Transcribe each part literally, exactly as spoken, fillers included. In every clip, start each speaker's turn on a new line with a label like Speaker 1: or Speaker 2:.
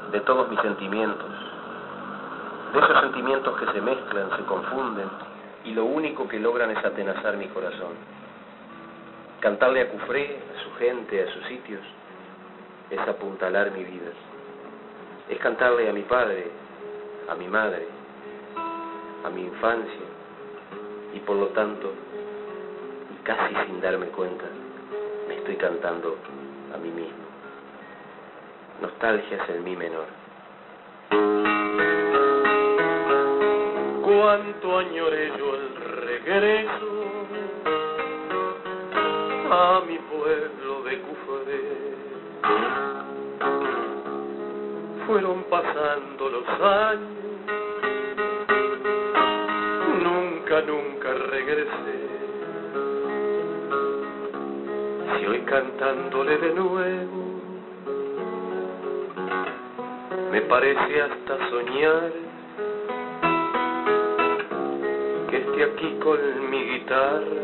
Speaker 1: de todos mis sentimientos, de esos sentimientos que se mezclan, se confunden, y lo único que logran es atenazar mi corazón. Cantarle a Cufré, a su gente, a sus sitios, es apuntalar mi vida. Es cantarle a mi padre, a mi madre, a mi infancia, y por lo tanto, y casi sin darme cuenta, me estoy cantando a mí mismo. Nostalgia es el mi menor.
Speaker 2: Cuánto añoré yo el regreso a mi pueblo de Cufré. Fueron pasando los años, nunca, nunca regresé. Si hoy cantándole de nuevo, me parece hasta soñar que esté aquí con mi guitarra,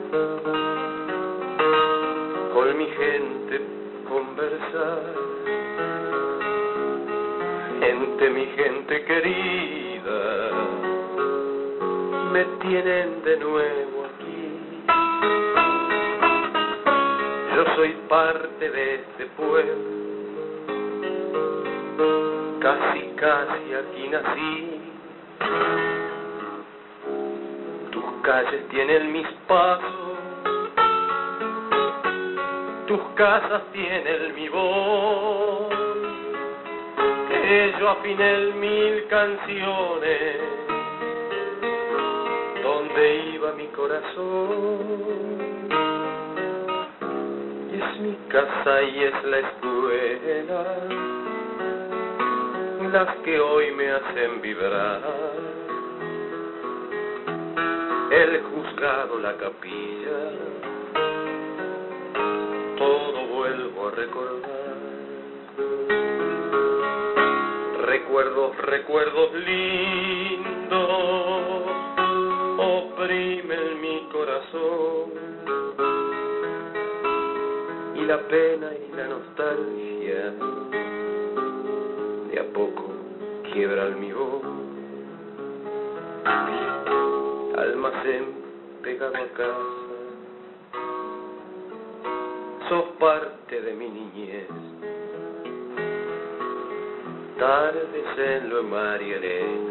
Speaker 2: con mi gente conversar. Gente, mi gente querida, me tienen de nuevo aquí. Yo soy parte de este pueblo, casi, casi aquí nací. Tus calles tienen mis pasos, tus casas tienen mi voz, que yo afiné mil canciones donde iba mi corazón. Y es mi casa y es la escuela las que hoy me hacen vibrar. El juzgado, la capilla, todo vuelvo a recordar. Recuerdos, recuerdos lindos oprimen mi corazón, y la pena y la nostalgia de a poco quiebran mi voz. Almacén pegado a casa, sos parte de mi niñez. Tardes en lo María Elena,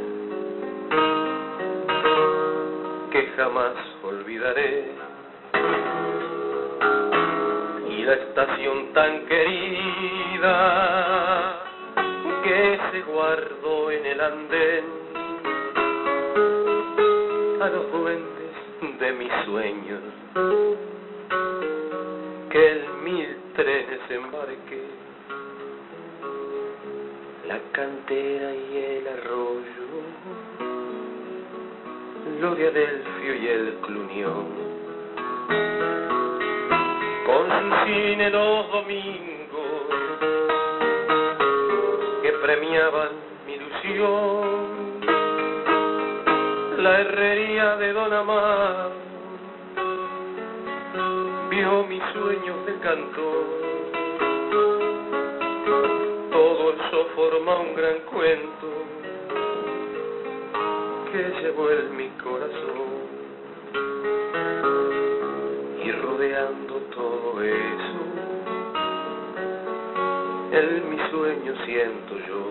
Speaker 2: que jamás olvidaré. Y la estación tan querida que se guardó en el andén, a los duendes de mis sueños, que en mil trenes embarqué. La cantera y el arroyo, lo de Adelfio y el Clunión, con su cine los domingos que premiaban mi ilusión. La herrería de Don Amaro vio mis sueños de cantor. Todo eso forma un gran cuento que llevó en mi corazón. Y rodeando todo eso, en mi sueño siento yo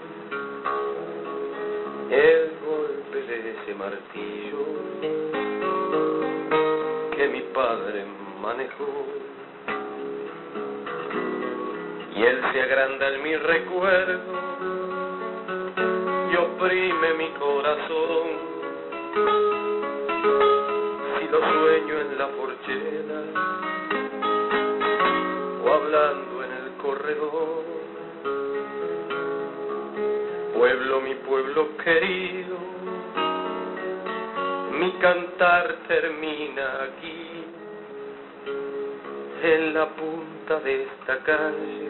Speaker 2: el golpe de ese martillo que mi padre manejó. Y él se agranda en mi recuerdo y oprime mi corazón. Si lo sueño en la porchera o hablando en el corredor. Pueblo, mi pueblo querido, mi cantar termina aquí, en la punta de esta calle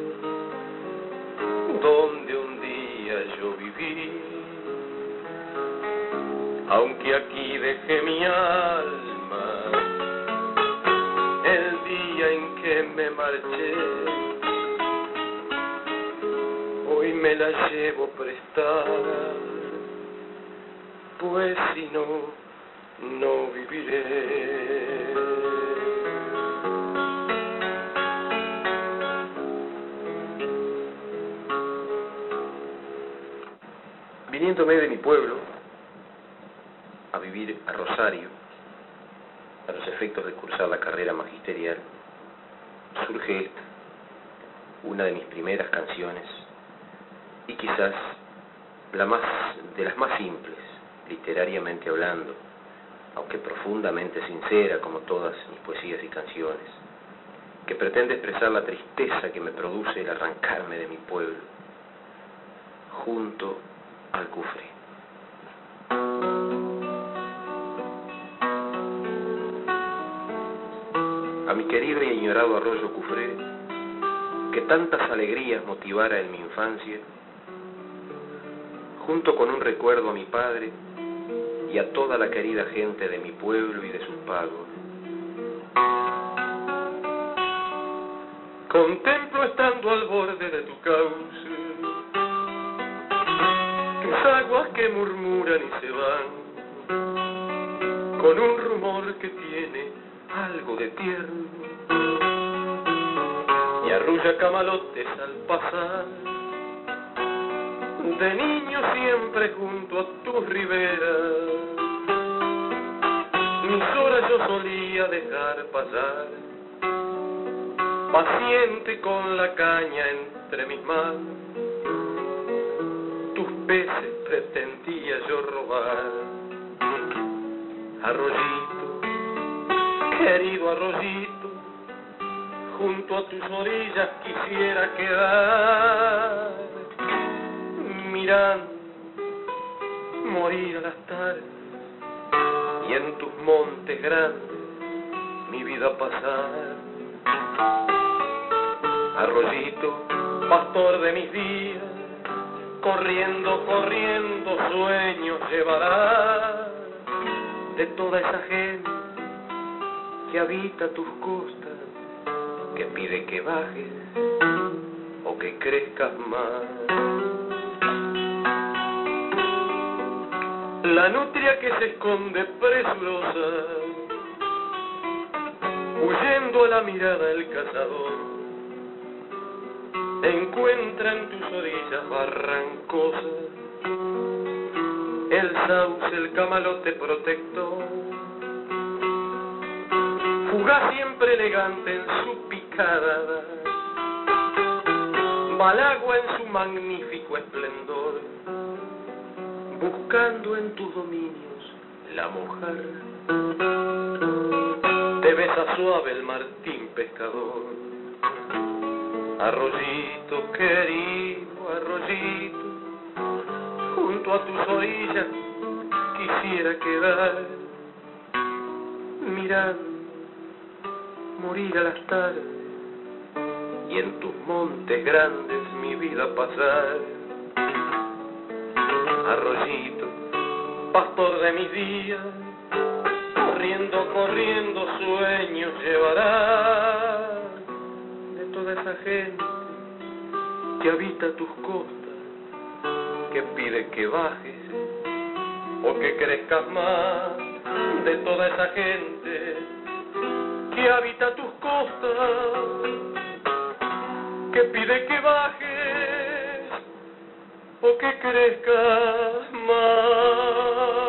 Speaker 2: donde un día yo viví. Aunque aquí dejé mi alma el día en que me marché, hoy me me la llevo prestada, pues si no, no viviré.
Speaker 1: Viniéndome de mi pueblo a vivir a Rosario, a los efectos de cursar la carrera magisterial, surge esta, una de mis primeras canciones, y quizás la más, de las más simples, literariamente hablando, aunque profundamente sincera como todas mis poesías y canciones, que pretende expresar la tristeza que me produce el arrancarme de mi pueblo, junto al Cufré. A mi querido y añorado arroyo Cufré, que tantas alegrías motivara en mi infancia, junto con un recuerdo a mi padre y a toda la querida gente de mi pueblo y de sus pagos.
Speaker 2: Contemplo estando al borde de tu cauce tus aguas que murmuran y se van con un rumor que tiene algo de tierno y arrulla camalotes al pasar. De niño siempre junto a tus riberas mis horas yo solía dejar pasar, paciente con la caña entre mis manos. Tus peces pretendía yo robar. Arroyito, querido arroyito, junto a tus orillas quisiera quedar, mirando morir a las tardes y en tus montes grandes mi vida pasar. Arroyito, pastor de mis días, corriendo, corriendo sueños llevarás de toda esa gente que habita tus costas, que pide que bajes o que crezcas más. La nutria que se esconde presurosa, huyendo a la mirada del cazador, encuentra en tus orillas barrancosas el sauce, el camalote protector, fugaz siempre elegante en su picada, balagua en su magnífico esplendor, buscando en tus dominios la mojarra, te besa suave el martín pescador. Arroyito, querido arroyito, junto a tus orillas quisiera quedar, mirando morir a las tardes y en tus montes grandes mi vida pasar. Arroyito, pastor de mis días, corriendo, corriendo sueños llevarás de toda esa gente que habita tus costas, que pide que bajes o que crezcas más. De toda esa gente que habita tus costas, que pide que bajes o que crezcas más.